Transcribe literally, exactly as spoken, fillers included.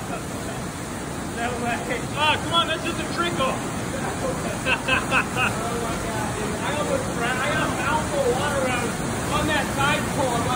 No way. Oh, come on, that's just a trickle. Oh my god, dude. I almost, I got a mouthful of water when I was on that side pull.